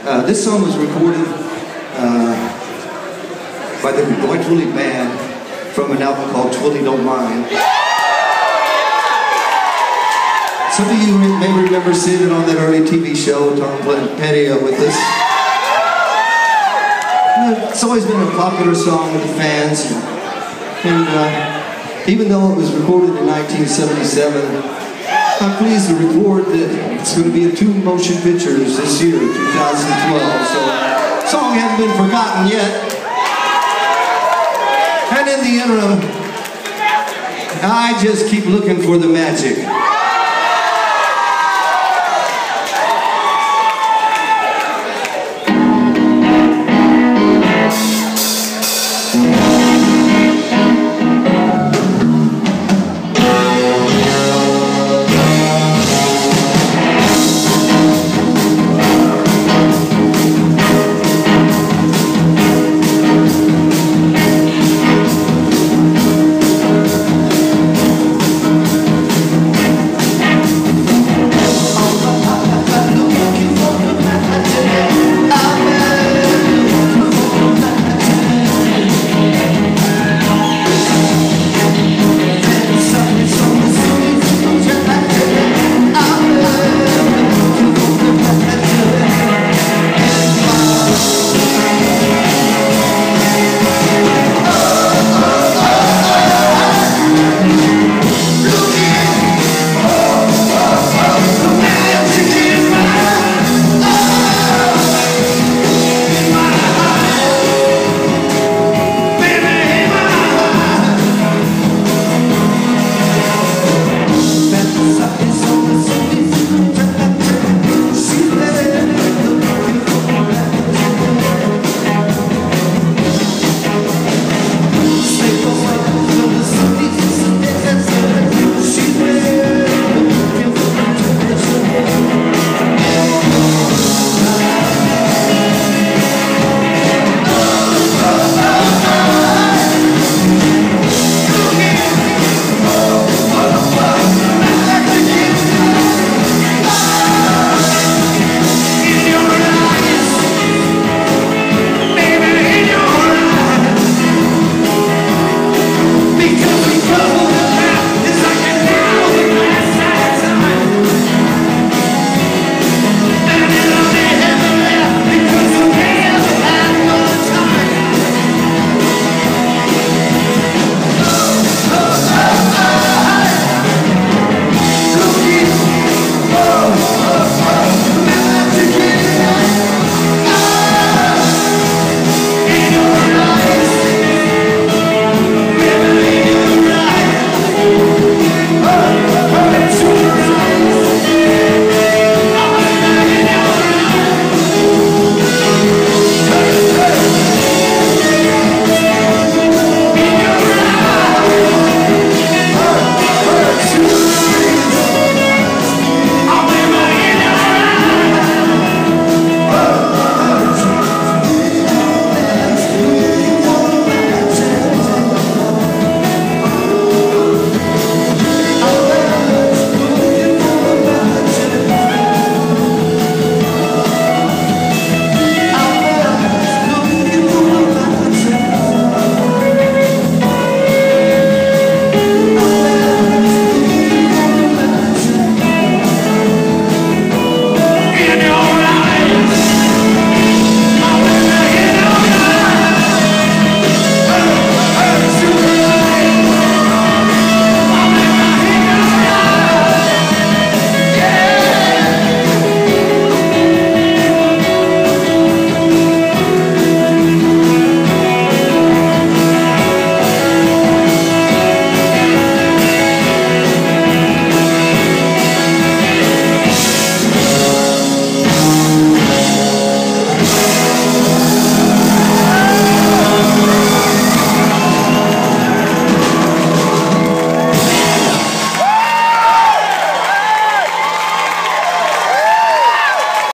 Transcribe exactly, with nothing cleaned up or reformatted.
Uh, this song was recorded uh, by the Dwight Twilley Band from an album called Twilley Don't Mind. Some of you may remember seeing it on that early T V show, Tom Petty with us. It's always been a popular song with the fans. And uh, even though it was recorded in nineteen seventy-seven, I'm pleased to report that it's going to be in two motion pictures this year, two thousand twelve. So the song hasn't been forgotten yet. And in the interim, I just keep looking for the magic.